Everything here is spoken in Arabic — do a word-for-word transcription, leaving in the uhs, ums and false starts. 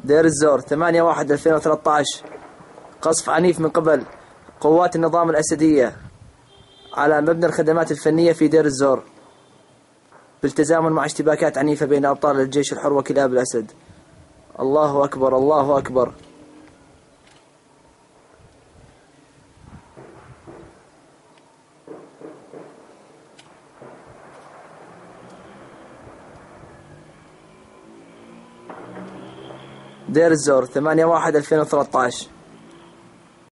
دير الزور ثمانية واحد ألفين وثلاثة عشر، قصف عنيف من قبل قوات النظام الأسدية على مبنى الخدمات الفنية في دير الزور، بالتزامن مع اشتباكات عنيفة بين أبطال الجيش الحر وكلاب الأسد. الله أكبر الله أكبر. دير الزور ثمانية واحد ألفين وثلاثة عشر.